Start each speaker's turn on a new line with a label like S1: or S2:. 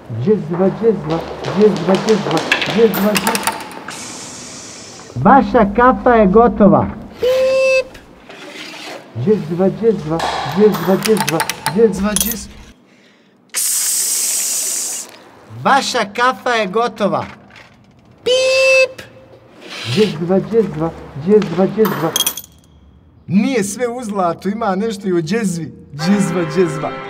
S1: Džezva, džezva, džezva, džezva, džezva, džezva. Vaša kafa je gotova. Pip. Džezva, džezva, džezva, džezva, džezva, džezva. Ks. Vaša kafa je gotova. Pip. Džezva, džezva, džezva, džezva. Nije sve u zlatu, ima nešto i u džezvi. Džezva, džezva.